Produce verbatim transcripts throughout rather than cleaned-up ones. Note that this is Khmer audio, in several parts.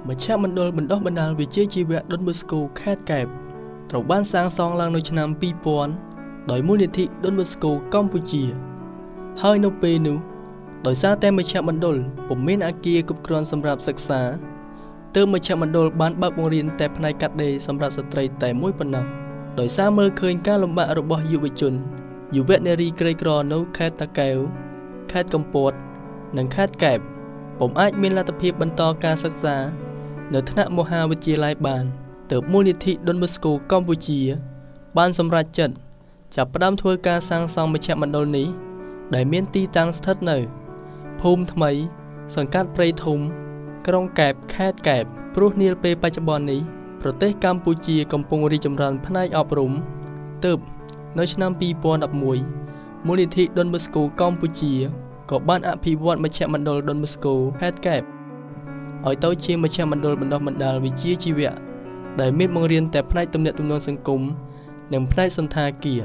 មជ្ឈមណ្ឌលបណ្ដុះបណ្ដាលវិជ្ជាជីវៈ Don Bosco ខេត្តកែបត្រូវបានសាងសង់ឡើងនៅឆ្នាំ ពីរពាន់ ដោយមូលនិធិ Don Bosco កម្ពុជាហើយនៅពេលនោះដោយសារតែមជ្ឈមណ្ឌលពុំមានអគារគ្រប់គ្រាន់សម្រាប់សិក្សាទើបមជ្ឈមណ្ឌលបានបើកបង្រៀនតែផ្នែកកាត់ដេរសម្រាប់ស្ត្រីតែមួយប៉ុណ្ណោះដោយសារមើលឃើញការលំបាករបស់យុវជនយុវនារីក្រីក្រនៅខេត្តតាកែវខេត្តកំពតនិងខេត្តកែបពុំអាចមានលទ្ធភាពបន្តការសិក្សានៅថ្នាក់មហាវិទ្យាល័យបានទើបមូលនិធិ Don Bosco កម្ពុជាបានសម្រេចចិត្តចាប់ផ្ដើមធ្វើការសាងសង់មជ្ឈមណ្ឌលនេះដែលមានទីតាំងស្ថិតនៅភូមិថ្មីសង្កាត់ព្រៃធំក្រុងកែបខេត្តកែបព្រោះនាពេលបច្ចុប្បន្ននេះប្រទេសកម្ពុជាកំពុងរីកចម្រើនផ្នែកអប់រំទើបនៅឆ្នាំ ពីរពាន់ដប់មួយ មូលនិធិ Don Bosco កម្ពុជាក៏បានអភិវឌ្ឍមជ្ឈមណ្ឌល Don Bosco ខេត្តកែបឲ្យទៅជាមជ្ឈមណ្ឌលបណ្ដុះបណ្ដាលវិជ្ជាជីវៈដែលមានបង្រៀនតែផ្នែកទំនាក់ទំនងសង្គមនិងផ្នែកសន្តាគារ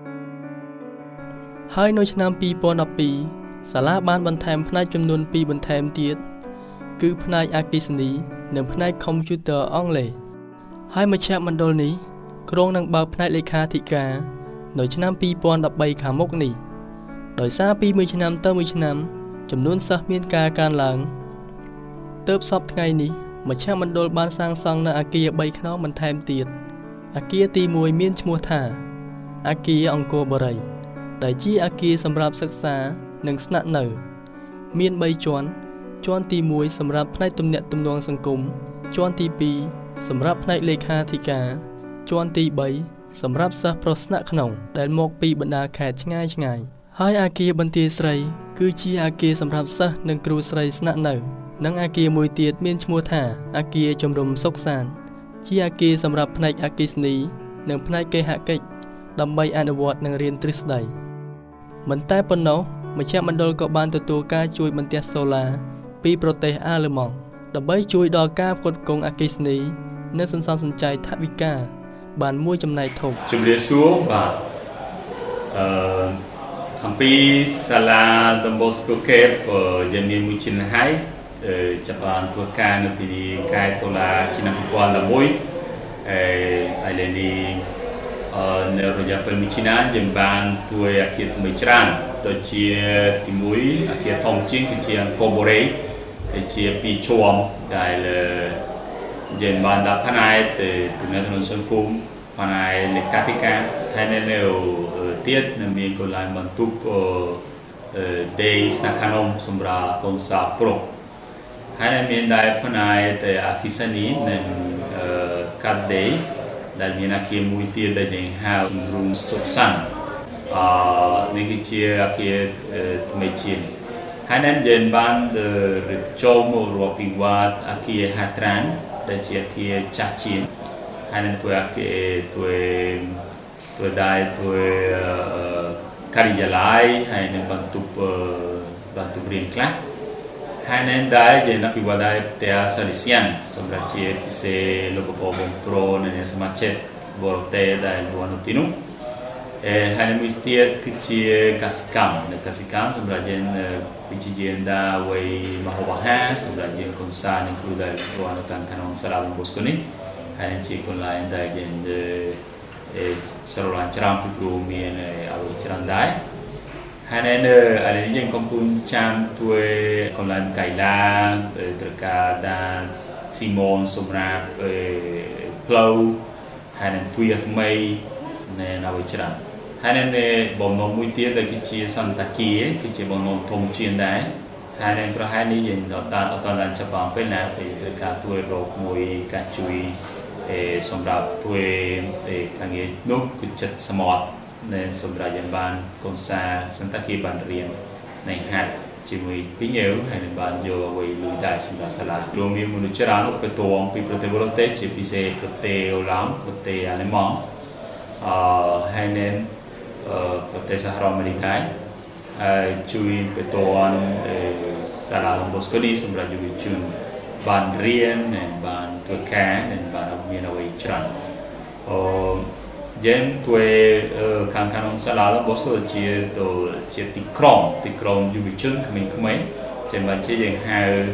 ហើយនៅឆ្នាំ ពីរពាន់ដប់ពីរ សាលាបានបន្ថែមផ្នែកចំនួនពីរបន្ថែមទៀតគឺផ្នែកអគ្គិសនីនិងផ្នែក Computer អង់គ្លេសហើយមជ្ឈមណ្ឌលនេះគ្រោងនឹងបើកផ្នែកលេខាធិការនៅឆ្នាំ ពីរពាន់ដប់បី ខាងមុខនេះដោយសារពីមួយឆ្នាំទៅមួយឆ្នាំចំនួនសិស្សមានការកើនឡើងទើបសប្តាហ៍ថ្ងៃនេះមជ្ឈមណ្ឌលបានសាងសង់នៅអគារបីខ្នងបន្ថែមទៀតអគារទីមួយមានឈ្មោះថាអគារអង្គរបូរីដែលជាអគារសម្រាប់សិក្សានិងស្នាក់នៅមានបីជាន់ជាន់ទីមួយសម្រាប់ផ្នែកទំនាក់ទំនងសង្គមជាន់ទីពីរសម្រាប់ផ្នែកលេខាធិការជាន់ទីបីសម្រាប់សិស្សប្រុសស្នាក់ក្នុងដែលមកពីបណ្ដាខេត្តឆ្ងាយឆ្ងាយហើយអគារបន្ទាយស្រីគឺជាអគារសម្រាប់សិស្សនិងគ្រូស្រីស្នាក់នៅនិងអគារមួយទៀតមានឈ្មោះថាអគារជំរំសុខសាន្តជាអគារសម្រាប់ផ្នែកអគ្គិសនីនិងផ្នែកគេហកិច្ចដើម្បីអនុវត្តនិងរៀនទ្រឹស្ដីមិនតែប៉ុណ្ណោះមជ្ឈមណ្ឌលក៏បានទទួលការជួយបន្ទះសូឡាពីប្រទេសអាល្លឺម៉ង់ដើម្បីជួយដល់ការផ្គត់ផ្គង់អគ្គិសនីនិងសន្សំសំចៃថវិកាបានមួយចំណែកធំជំរាបសួរបាទអឺអំពីសាលា Don Bosco កែបយើងមានមួយชิ้นហើយចាប់បានធ្វើការនៅពីខែតុលាឆ្នាំ ពីរពាន់ដប់មួយ ហើយឥឡូវនេះអឺនៅរយៈពេលមួយឆ្នាំយើងបានធ្វើអគារថ្មីច្រើនដូចជាទីមួយអគារធំជាងគឺជាអង្គរបូរីគឺជាពីរជាន់ដែលយើងបានដាក់ផ្នែកទៅទំនាក់ទំនងសង្គមផ្នែកលេខាធិការហើយនៅទៀតនៅមានកន្លែងបន្ទប់ដេស្នាក់ខាងសម្រាប់កូនសាប្រុសហើយនៅមានដែរផ្នែកទៅអគ្គិសនីនិងកាត់ដេរដែលមានអគារមួយទៀតដែលយើងហៅជំរុំសុខសាន្តអឺនេះគឺជាអគារថ្មីជាងហើយនៅយើងបានចូលមករកពីវត្តអគារហាត្រានដែលជាអគារចាស់ជាងហើយនៅធ្វើអគារធ្វើធ្វើដែរធ្វើការិយាល័យហើយនឹងបន្ទប់បន្ទប់រៀនខ្លះហើយនៅដែរយើងអភិវឌ្ឍដែរផ្ទះសាលិសៀនសម្រាប់ជាពិសេសលោកបបងប្រុសនិងសមាជិកបរទេសដែលរស់នៅទីនោះហើយនៅមួយទៀតគឺជាកសិកម្មនៅកសិកម្មសម្រាប់យើងវិជ្ជាជីវៈដែរវ័យមហោបអាហារសម្រាប់យើងកូនសានិងគ្រូដែលរស់នៅតាមក្នុងសាលា Don Bosco នេះហើយជាកន្លែងដែលយើងស្រឡាញ់ច្រើនពីគ្រូមានឲ្យច្រើនដែរហើយនៅឥឡូវយើងកំពុងចាំធ្វើកន្លែងកៃឡាត្រូវការដាក់ស៊ីម៉ូនសម្រាប់ផ្លូវហើយនឹងទ្វារថ្មីនៅឲ្យច្រើនហើយនៅបំណងមួយទៀតដែលគឺជាសន្តាគារគឺជាបំណងធំជាងដែរហើយនៅប្រហែលនេះយើងដល់ដល់អត់ដល់ចាប់បានពេលណាពេលការធ្វើរោគមួយការជួយសម្រាប់ធ្វើការងារនោះគឺចិត្តសមត្ថនៅសម្រាប់យើងបានកូនសាសន្តាគារបានរៀននៅហាត់ជាមួយពីញើហើយនឹងបានយកអ្វីលុយដែរសម្រាប់សាលារួមមានមនុស្សច្រើនឧបត្ថម្ភពីប្រទេសបរទេសជាពិសេសប្រទេសអូឡង់ប្រទេសអាល្លឺម៉ង់អឺហើយនៅប្រទេសសហរដ្ឋអាមេរិកហើយជួយបតនសាលា Don Bosco នេះសម្រាប់យុវជនបានរៀននិងបានធ្វើការនិងបានមានអ្វីច្រើនអឺយើងធ្វើខាងខាងសាលា Don Bosco ជាទៅជាទីក្រុងទីក្រុងយុវជនក្មេងៗ Trên bản chế dân hào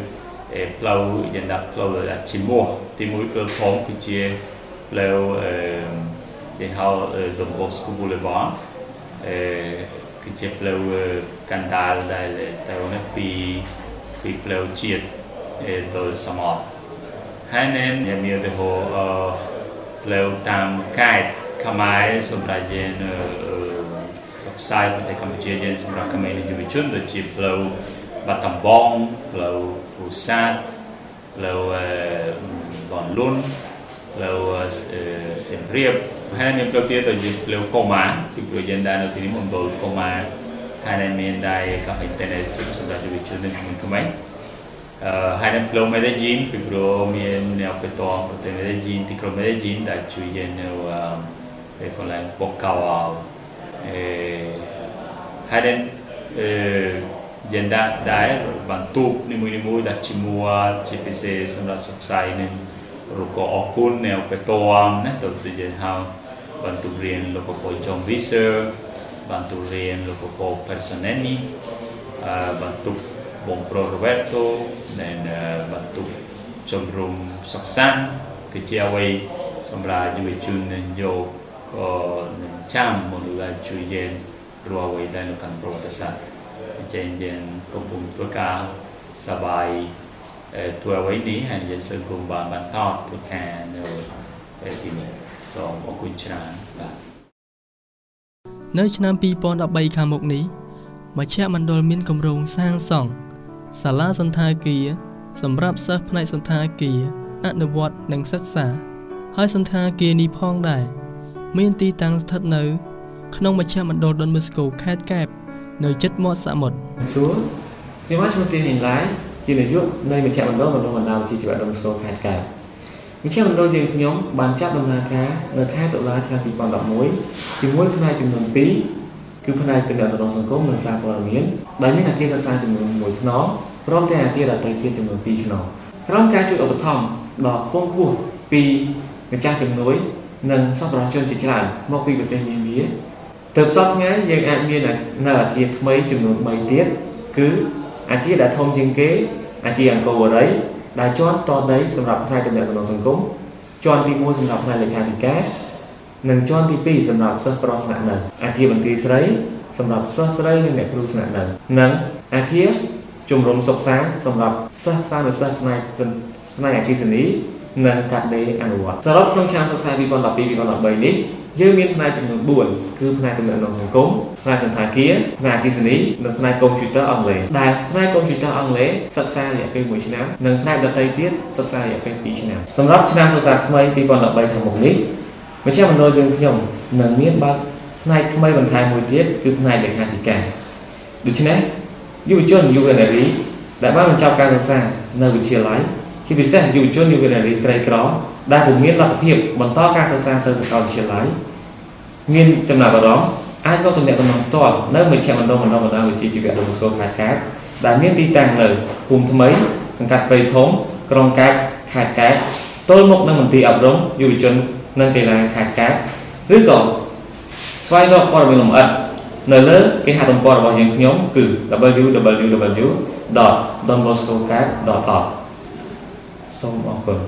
ផ្លូវយ៉ាងដាក់ផ្លូវជាមោះទីមួយគឺធំគឺជាផ្លូវគេហៅ Don Bosco Boulevard គឺជាផ្លូវកណ្ដាលដែលទៅនេះពីពីផ្លូវជាតិដល់សមុទ្រហើយនៅមានទៅផ្លូវតាមកែតខ្មែរសម្រាប់យើងសិក្សាប្រទេសកម្ពុជាយើងសម្រាប់ក្មេងយុវជនដូចជាផ្លូវបាត់ដំបងផ្លូវពូសាទផ្លូវបនលុនផ្លូវសៀមរាបហើយមានផ្លូវទៀតទៅជាផ្លូវកូម៉ាទីព្រោះយើងដែរនៅទីនេះមណ្ឌលកូម៉ាហើយមានដែរកាហ្វេអ៊ីនធឺណិតសម្រាប់យុវជននៅក្នុងក្មេងអឺហើយនៅផ្លូវមេដេជីនពីព្រោះមានអ្នកបេតងប្រទេសមេដេជីនទីក្រុងមេដេជីនដែលជួយយើងនៅពេលកន្លែងពកកៅអឺហើយនៅអឺយើងដាក់ដែរបន្ទប់នីមួយៗដាក់ជាមួយជាពិសេសសម្រាប់សិក្សានៅរកអគុណនៅបេតងណាទៅយើងហៅបន្ទប់រៀនលោកពូចំវីសឺបន្ទប់រៀនលោកពូ Personeni អឺបន្ទប់បងប្រុស Roberto និងបន្ទប់ជំរុំសិក្សាគឺជាអ្វីសម្រាប់យុវជននឹងយកក៏នឹងចាំមកលើជួយយើងរស់អ្វីដែលនៅក្នុងប្រវត្តិសាស្ត្រចេញយើងកំពុងធ្វើការសប្បាយធ្វើអ្វីនេះហើយយើងសង្ឃឹមបានបន្តធ្វើការនៅទីនេះសូមអរគុណច្រើនបាទនៅឆ្នាំពីរពាន់ដប់បីខាងមុខនេះមជ្ឈមណ្ឌលមានគម្រោងសាងសង់សាលាសន្តាគារសម្រាប់សិស្សផ្នែកសន្តាគារអនុវត្តនិងសិក្សាហើយសន្តាគារនេះផងដែរមានទីតាំងស្ថិតនៅក្នុងមជ្ឈមណ្ឌល Don Bosco ខេត្តកែបនៅជិតមាត់សមុទ្រសួរខ្ញុំមកឈ្មោះទីនេះឡាយជានាយកនៃមជ្ឈមណ្ឌលបណ្ដុះបណ្ដាលវិជ្ជាជីវៈ Don Bosco ខេត្តកែបមជ្ឈមណ្ឌលយើងខ្ញុំបានចាប់ដំណើរការនៅខែតុលាឆ្នាំពីរពាន់ដប់មួយជាមួយផ្នែកចំនួនពីរគឺផ្នែកទំនាក់ទំនងសង្គមនិងសារព័ត៌មានដែលមានអគារសិក្សាចំនួនមួយខ្នងព្រមទាំងអគារដទៃទៀតចំនួនពីរខ្នងក្រោមការជួយឧបត្ថម្ភដ៏ខ្ពង់ខ្ពស់ពីម្ចាស់ជំនួយនិងសប្បុរសជនជាច្រើនមកពីប្រទេសនានាទើបសប្តាហ៍ថ្ងៃយើងអាចមាននៅអគារថ្មីចំនួនបីទៀតគឺអគារដែលធំជាងគេអគារអង្គរវរីដែលជាន់តដីសម្រាប់ផ្នែកទំនាក់ទំនងសង្គមជាន់ទីមួយសម្រាប់ផ្នែកលេខាធិការនិងជាន់ទីពីរសម្រាប់សិស្សប្រុសស្នាក់នៅអគារបន្ទាយស្រីសម្រាប់សិស្សស្រីនិងអ្នកគ្រូស្នាក់នៅនិងអគារជំរំសុខសាន្តសម្រាប់សិស្សសានុសិស្សផ្នែកផ្នែកអគ្គិសនីនិងកាត់ដេរអនុវត្តសរុបក្នុងឆ្នាំសិក្សាពីរពាន់ដប់ពីរ ពីរពាន់ដប់បីនេះយើងមានផ្នែកចំនួនបួនគឺផ្នែកទំនាក់ទំនងសង្គមផ្នែកសន្តាគារផ្នែកអគ្គិសនីនិងផ្នែកកុំព្យូទ័រអង់គ្លេសដែលផ្នែកកុំព្យូទ័រអង់គ្លេសសិក្សារយៈពេលមួយឆ្នាំនិងផ្នែកដទៃទៀតសិក្សារយៈពេលពីរឆ្នាំសម្រាប់ឆ្នាំសិក្សាថ្មីពីរពាន់ដប់បីខាងមុខនេះមជ្ឈមណ្ឌលយើងខ្ញុំនឹងមានបើកផ្នែកថ្មីបន្ថែមមួយទៀតគឺផ្នែកលេខាធិការដូច្នេះយុវជនយុវនារីដែលបានបញ្ចប់ការសិក្សានៅវិទ្យាល័យជាពិសេសយុវជនយុវនារីក្រីក្រដែលពុំមានលទ្ធភាពបន្តការសិក្សាទៅសាកលវិទ្យាល័យមានចំណាប់អារម្មណ៍អាចមកទំនាក់ទំនងផ្ទាល់នៅមជ្ឈមណ្ឌលបណ្ដុះបណ្ដាលវិជ្ជាជីវៈ Don Bosco ខេត្តកែបដែលមានទីតាំងនៅភូមិថ្មីសង្កាត់ព្រៃធំក្រុងកែបខេត្តកែបទល់មុខនឹងមន្ទីរអប់រំយុវជននិងកីឡាខេត្តកែបឬក៏ស្វែងរកព័ត៌មានលម្អិតនៅលើគេហទំព័ររបស់យើងខ្ញុំគឺ double-u double-u double-u ដត don bosco kep ដត org សូមអរគុណ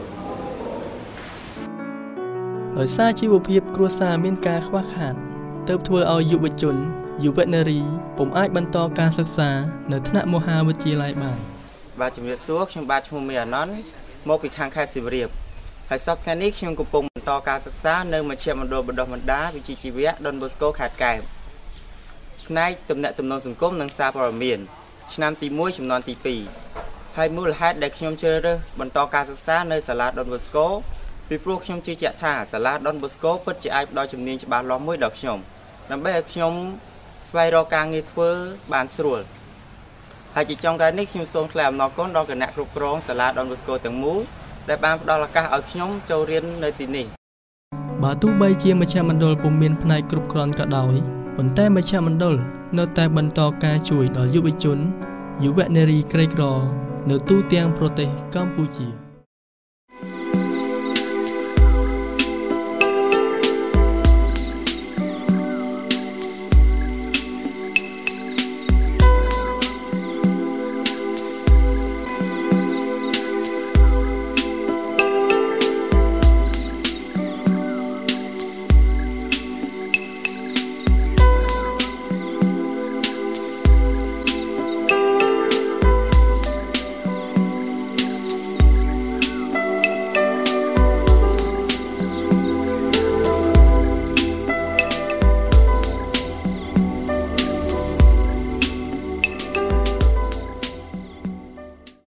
ដោយសារជីវភាពគ្រួសារមានការខ្វះខាតទើបធ្វើឲ្យយុវជនយុវនារីពុំអាចបន្តការសិក្សានៅថ្នាក់មហាវិទ្យាល័យបានបាទជំរាបសួរខ្ញុំបាទឈ្មោះមេអាណនท์មកពីខាងខេត្តសៀមរាបហើយសប្តាហ៍នេះខ្ញុំកំពុងបន្តការសិក្សានៅមជ្ឈមណ្ឌលបណ្ដុះបណ្ដាលវិជ្ជាជីវៈ Don Bosco ខេត្តកែបផ្នែកទំនាក់ទំនងសង្គមនិងសារព័ត៌មានឆ្នាំទីមួយចំនួនទីពីរហើយមូលហេតុដែលខ្ញុំជ្រើសរើសបន្តការសិក្សានៅសាលា Don Bosco ពីព្រោះខ្ញុំជឿជាក់ថាសាលា Don Bosco ពិតជាអាចផ្ដល់ជំនាញច្បាស់លាស់មួយដល់ខ្ញុំដើម្បីឲ្យខ្ញុំស្វែងរកការងារធ្វើបានស្រួលហើយជាចុងក្រោយនេះខ្ញុំសូមថ្លែងអំណរគុណដល់គណៈគ្រប់គ្រងសាលា Don Bosco ទាំងមូលដែលបានផ្ដល់ឱកាសឲ្យខ្ញុំចូលរៀននៅទីនេះបើទោះបីជាមជ្ឈមណ្ឌលពុំមានផ្នែកគ្រប់គ្រាន់ក៏ដោយប៉ុន្តែមជ្ឈមណ្ឌលនៅតែបន្តការជួយដល់យុវជនយុវនារីក្រីក្រនៅទូទាំងប្រទេសកម្ពុជា